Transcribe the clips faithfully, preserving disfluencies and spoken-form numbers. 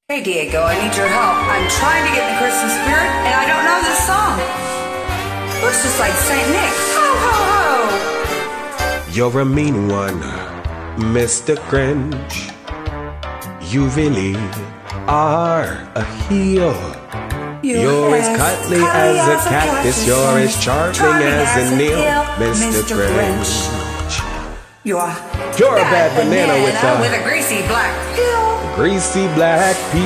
Hey Diego, I need your help. I'm trying to get in the Christmas spirit, and I don't know this song. Looks just like Saint Nick. Ho, ho, ho! You're a mean one, Mister Grinch. You really are a heel. You're, You're as cuddly as a cactus. You're as charming as a Neil, Mister Grinch. You're, You're a bad banana, banana with, a, with a greasy black peel. Greasy black peel.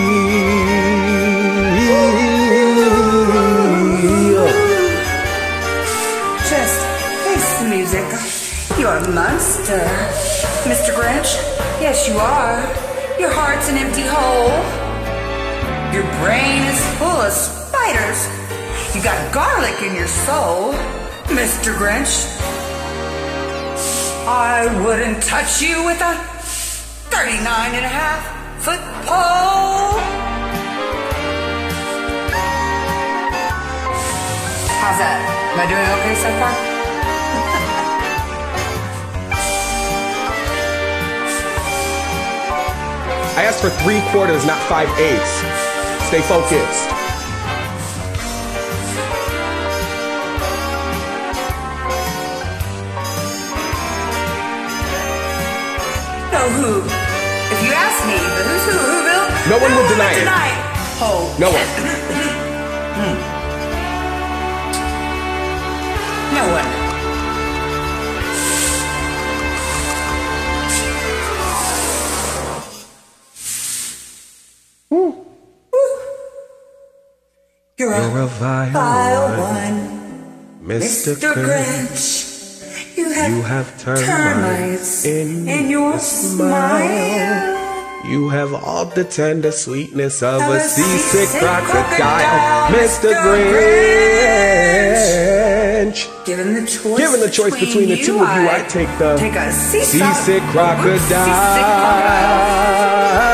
Just face the music. You're a monster, Mister Grinch. Yes, you are. Your heart's an empty hole. Your brain is full of spiders. You got garlic in your soul, Mister Grinch. I wouldn't touch you with a thirty-nine and a half foot pole. How's that? Am I doing okay so far? I asked for three quarters, not five eighths. Stay focused. No who. If you ask me, the who's who, who will? No one will deny it. Deny it. Oh. No one. No one. Ooh. You're, You're a, a vile, vile one, one, Mister Mister Grinch. Grinch. You have, You have termites, termites in, in your smile. smile. You have all the tender sweetness of, Of a a seasick seasick crocodile, crocodile, Mister Mister Grinch. Given the choice, Given the choice between, between the two of you, I'd take the take a seasick crocodile. Seasick crocodile.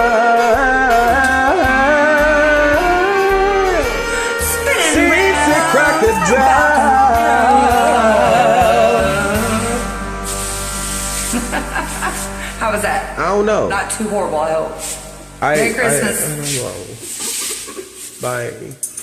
Seasick crocodile. How was that? I don't know. Not too horrible, I hope. I, Merry Christmas. I, I don't know. Bye.